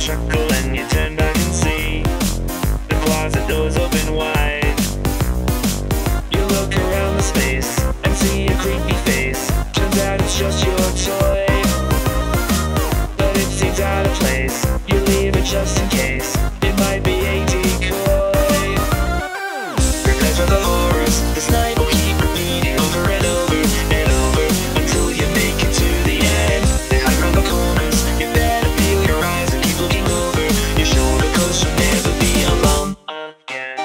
chuckle and you turn back and see the closet doors open wide. You look around the space and see a creepy face. Turns out it's just your toy, but it seems out of place. You leave it just in case. It might be a decoy. Prepare for the horrors. This night will keep repeating over and over and over until you make it to the end. They hide around the corners. You better peel your eyes and keep looking over your shoulder, 'cause you'll never be alone again.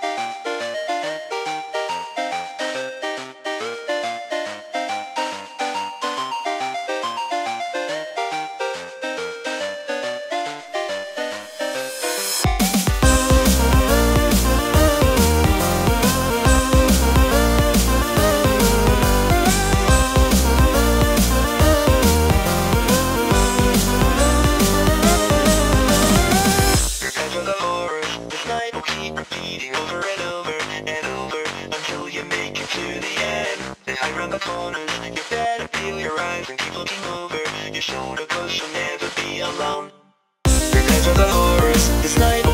Keep repeating over and over and over until you make it to the end. They hide around the corners. You better peel your eyes and keep looking over your shoulder, 'cause you'll never be alone. Prepare for the horrors. This night